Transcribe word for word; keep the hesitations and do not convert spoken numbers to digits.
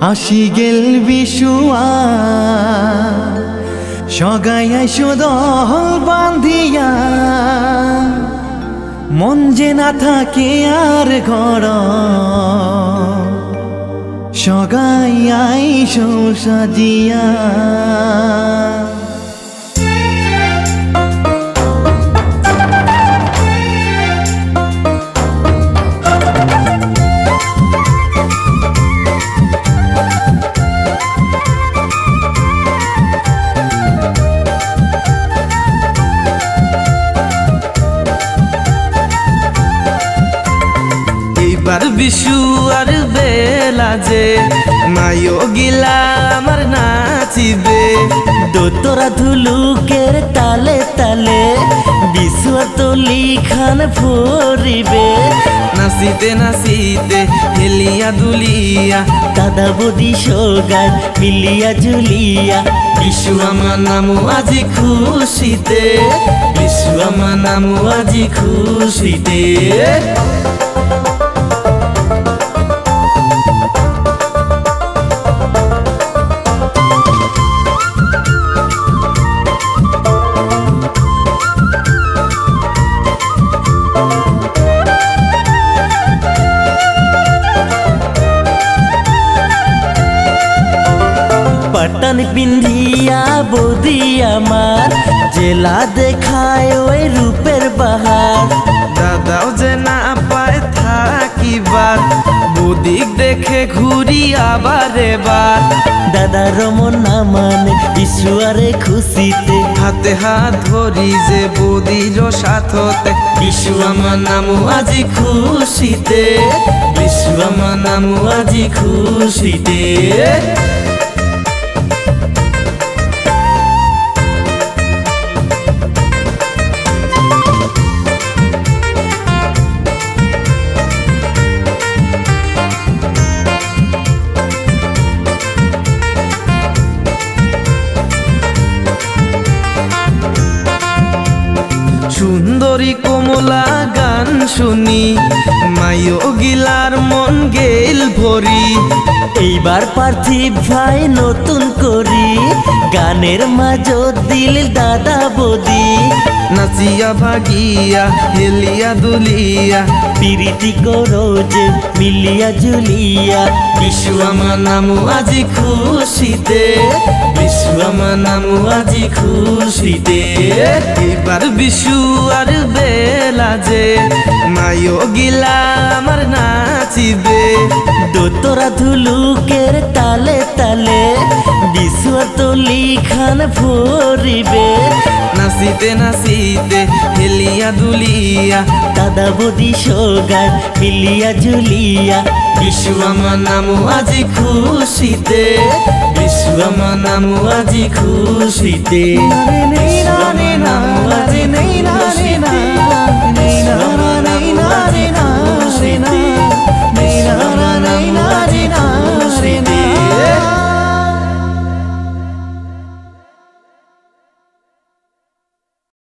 আসি গেল বিশুয়া সগাইয়া সুদল বান্ধিয়া মন যে না থাকে আর ঘর সগাইয়াই সাজিয়া বার বিশু আর বেলা যে মায়ো গিলা আমার নাচিবে দোতরা ধুলুকের তালে তালে বিশু তলি খান ফরিবে নাচিতে নাচিতে হেলিয়া দুলিয়া দাদা বদি সোগার মিলিয়া ঝুলিয়া বিশু আমার নামু আজি খুশিতে বিশু আমার নামু আজি খুশিতে पटन पिंधिया बोदी आमार जेला देखाय ओई रूपेर बहार दादाओ जे ना पाए থাকিবার বুদিক দেখে ঘুরি আবার এবার দাদা রমন না মানে বিশুয়ারে খুশিতে হাতে হাত ধরি যে বুদির সাথতে বিশু আমার নামু আজি খুশিতে বিশু আমার নামু আজি খুশিতে সুন্দরী কমলা গান শুনি মায়ো গিলার মন গেল ভরি এইবার পার্থিব ভাই নতুন করি গানের মাঝো দিল দাদা বদি নাচিয়া ভাগিয়া হেলিয়া দুলিয়া পিরিতি করো যে মিলিয়া ঝুলিয়া বিশু আমার নামু আজি খুশিতে বিশু আমার নামু আজি খুশিতে এবার বিশু আর বেলা যে মায়ো গিলা আমার নাচিবে দোতরা ধুলুকের তালে তালে বিশু তলি খান ফরিবে নাচিতে নাচিতে হেলিয়া দুলিয়া দাদা বদি সোগার মিলিয়া ঝুলিয়া বিশু আমার নামু আজি খুশিতে বিশু আমার নামু আজি খুশিতে নেই না নেই না নেই না